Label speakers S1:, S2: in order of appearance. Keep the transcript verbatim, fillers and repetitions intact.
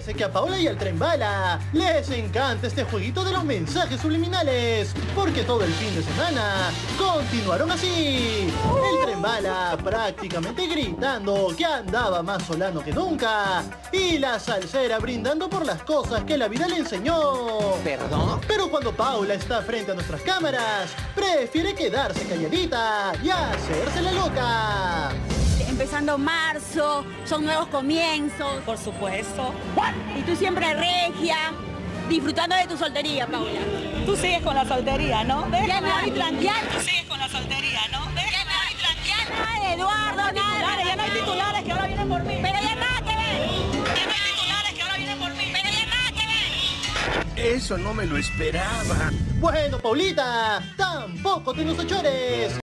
S1: Parece que a Paula y al Tren Bala les encanta este jueguito de los mensajes subliminales, porque todo el fin de semana continuaron así. El Tren Bala prácticamente gritando que andaba más solano que nunca, y la salsera brindando por las cosas que la vida le enseñó.
S2: ¿Perdón?
S1: Pero cuando Paula está frente a nuestras cámaras, prefiere quedarse calladita y hacerse la loca.
S3: Empezando marzo, son nuevos comienzos.
S4: Por supuesto.
S3: Y tú siempre regia, disfrutando de tu soltería, Paula.
S4: Tú sigues con la soltería, ¿no?
S3: Déjame a mí tranquila.
S4: Tú sigues con la soltería, ¿no?
S3: Déjame a mí tranquila. Nada de Eduardo, nada.
S4: Ya no hay titulares que ahora vienen por mí.
S3: Pero ya nada que ver.
S4: Ya no hay titulares que ahora vienen por mí.
S3: Pero ya nada que ver.
S5: Eso no me lo esperaba.
S1: Bueno, Paulita, tampoco te nos achores.